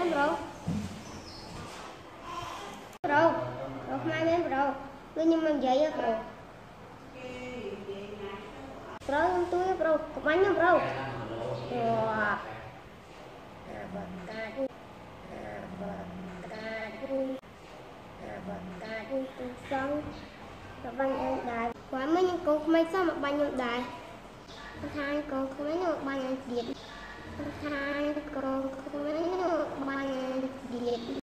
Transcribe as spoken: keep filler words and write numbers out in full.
មានប្រូប្រូប្រូខ្មែរមានប្រូគឺខ្ញុំមិននិយាយទេប្រូប្រូខ្ញុំទួយប្រូកុំបាញ់ខ្ញុំប្រូវ៉ាអាបកាត់អាបកាត់អាបកាត់ទូសងទៅបាញ់អញដែរគាត់មិនខ្ញុំកូនក្មេងសោះមកបាញ់ខ្ញុំដែរថាកូនក្មេងខ្ញុំបាញ់អញទៀតថាកូនក្មេងខ្ញុំបាញ់អញទៀត